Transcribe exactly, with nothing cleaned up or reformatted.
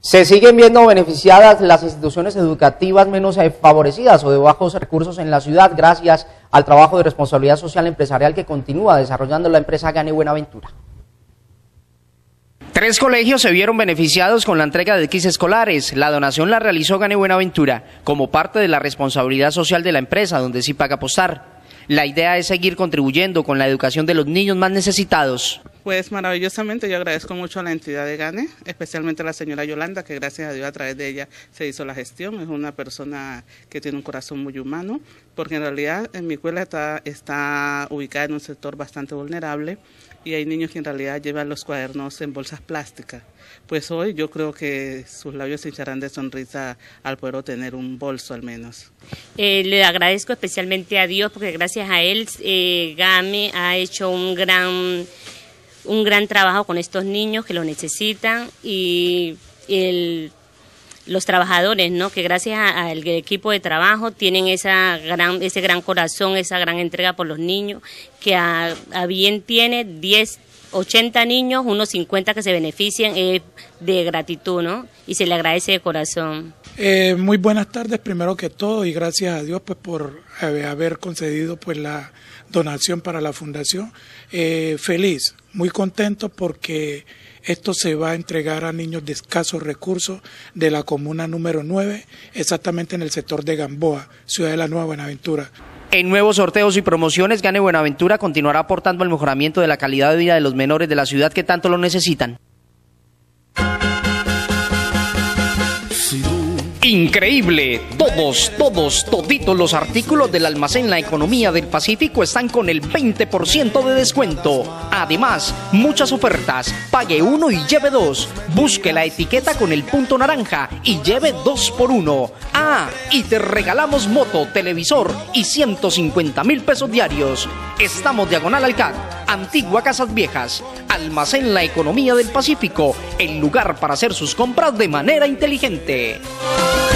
Se siguen viendo beneficiadas las instituciones educativas menos favorecidas o de bajos recursos en la ciudad gracias al trabajo de responsabilidad social empresarial que continúa desarrollando la empresa Gane Buenaventura. Tres colegios se vieron beneficiados con la entrega de kits escolares. La donación la realizó Gane Buenaventura como parte de la responsabilidad social de la empresa, donde sí paga apostar. La idea es seguir contribuyendo con la educación de los niños más necesitados. Pues maravillosamente yo agradezco mucho a la entidad de Gane, especialmente a la señora Yolanda, que gracias a Dios a través de ella se hizo la gestión. Es una persona que tiene un corazón muy humano, porque en realidad en mi escuela está, está ubicada en un sector bastante vulnerable y hay niños que en realidad llevan los cuadernos en bolsas plásticas. Pues hoy yo creo que sus labios se hincharán de sonrisa al poder obtener un bolso al menos. Eh, le agradezco especialmente a Dios porque gracias a él eh, Gane ha hecho un gran... un gran trabajo con estos niños que lo necesitan y el, los trabajadores, ¿no? Que gracias al equipo de trabajo tienen esa gran, ese gran corazón, esa gran entrega por los niños, que a, a bien tiene diez, ochenta niños, unos cincuenta que se benefician eh, de gratitud, ¿no? Y se le agradece de corazón. Eh, muy buenas tardes, primero que todo, y gracias a Dios pues por eh, haber concedido pues la donación para la fundación. Eh, feliz, muy contento porque esto se va a entregar a niños de escasos recursos de la comuna número nueve, exactamente en el sector de Gamboa, ciudad de la Nueva Buenaventura. En nuevos sorteos y promociones, Gane Buenaventura continuará aportando al mejoramiento de la calidad de vida de los menores de la ciudad que tanto lo necesitan. Increíble, todos, todos, toditos los artículos del almacén La Economía del Pacífico están con el veinte por ciento de descuento. Además, muchas ofertas, pague uno y lleve dos. Busque la etiqueta con el punto naranja y lleve dos por uno. Ah, y te regalamos moto, televisor y ciento cincuenta mil pesos diarios. Estamos diagonal al C A D, Antigua Casas Viejas. Almacén La Economía del Pacífico, el lugar para hacer sus compras de manera inteligente.